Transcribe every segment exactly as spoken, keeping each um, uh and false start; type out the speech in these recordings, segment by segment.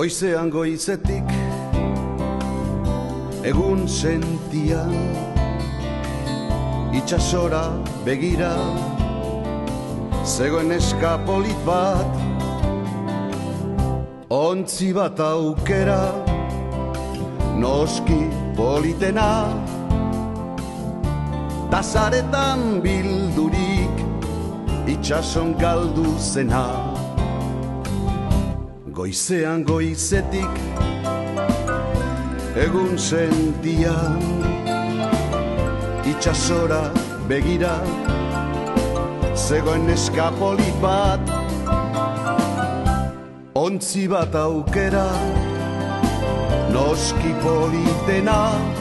Goizean goizetik egun sentia, itxasora begira zegoen neska polit bat, ontzi bat aukera, noski politena, tazaretan bildurik itxason galdu zena. Goizean goizetik egun sentia, itxasora begira zegoen neska polit bat, ontzi bat aukera, noski politena,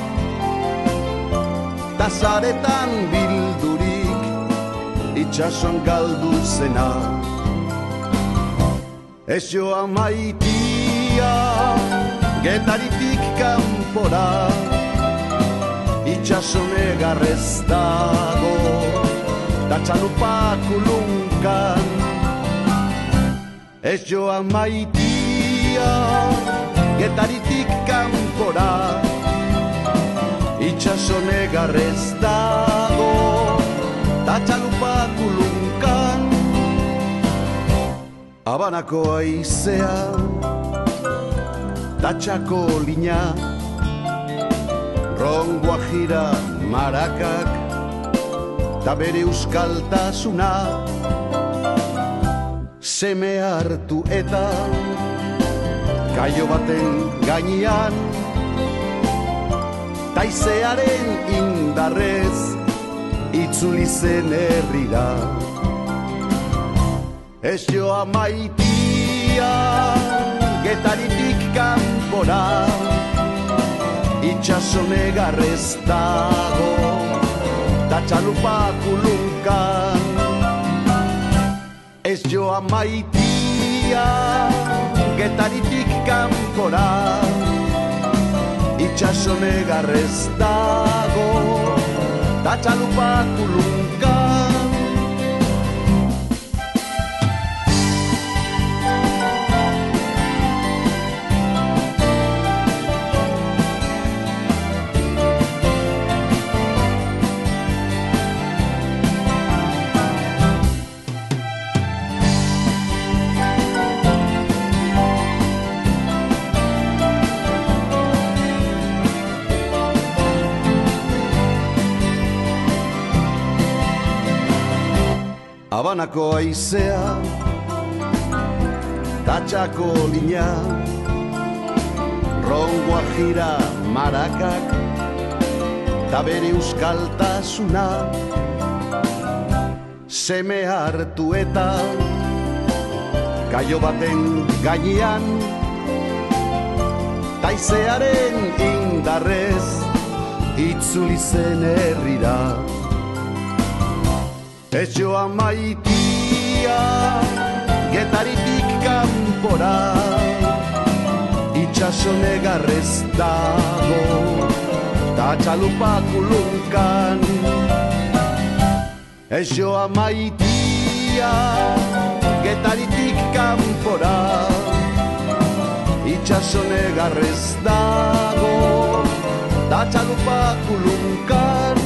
tazaretan bildurik itxason galdu zena. Ez joa maitia Getaritik kanpora, itxason egarrez dago, da txalupak ulunkan. Ez joa maitia Getaritik kanpora, itxason egarrez dago, da txalupak ulunkan. Habanako aizea, datxako lina, rongoa jira marakak, ta bere euskaltasuna, seme hartu eta kaio baten gainean, taizearen indarrez itzuli zen herrira. Ez joa maitia Getaritik kanpora, itxason egarrez dago, da txalupak ulunkan. Ez joa maitia Getaritik kanpora, itxason egarrez dago, da txalupak ulunkan. Habanako aizea, datxako lina, rongoa jira marakak, ta bere euskaltasuna, seme hartu eta kaio baten gainean, taizearen indarrez itzuli zen herrira. Ez joa maitia Getaritik kanpora, itxason egarrez dago, ta txalupak ulunkan. Ez joa maitia Getaritik kanpora, itxason egarrez dago, ta txalupak ulunkan.